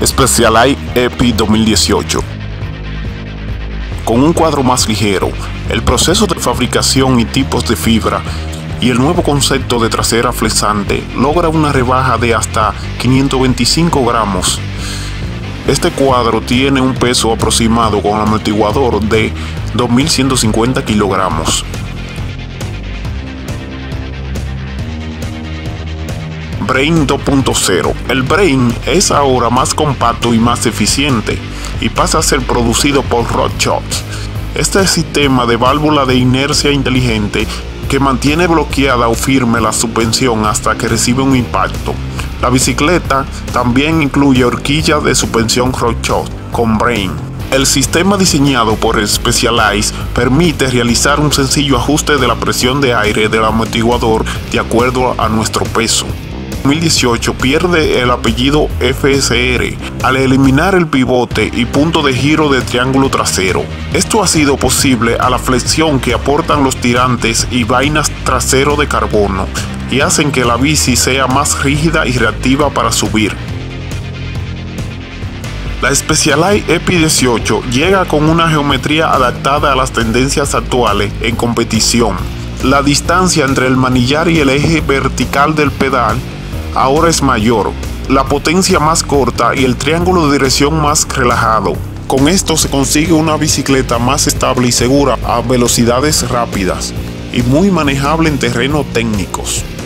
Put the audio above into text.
Specialized EPI 2018. Con un cuadro más ligero, el proceso de fabricación y tipos de fibra y el nuevo concepto de trasera flexante logra una rebaja de hasta 525 gramos. Este cuadro tiene un peso aproximado con amortiguador de 2150 kilogramos. Brain 2.0. El Brain es ahora más compacto y más eficiente y pasa a ser producido por Rockshot. Este sistema de válvula de inercia inteligente que mantiene bloqueada o firme la suspensión hasta que recibe un impacto. La bicicleta también incluye horquillas de suspensión Rockshot con Brain. El sistema diseñado por Specialized permite realizar un sencillo ajuste de la presión de aire del amortiguador de acuerdo a nuestro peso. 2018 pierde el apellido FSR al eliminar el pivote y punto de giro del triángulo trasero. Esto ha sido posible a la flexión que aportan los tirantes y vainas trasero de carbono y hacen que la bici sea más rígida y reactiva para subir. La Specialized EPI 18 llega con una geometría adaptada a las tendencias actuales en competición. La distancia entre el manillar y el eje vertical del pedal ahora es mayor, la potencia más corta y el triángulo de dirección más relajado. Con esto se consigue una bicicleta más estable y segura a velocidades rápidas y muy manejable en terrenos técnicos.